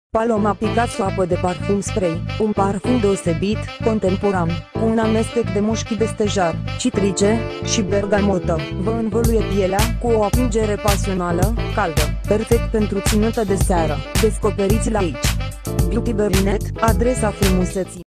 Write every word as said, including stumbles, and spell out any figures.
Paloma Picasso apă de parfum spray, un parfum deosebit, contemporan, cu un amestec de mușchi de stejar, citrice și bergamotă. Vă învăluie pielea cu o atingere pasională, caldă, perfect pentru ținută de seară. Descoperiți-l aici. Beauty Berinet, adresa frumuseții.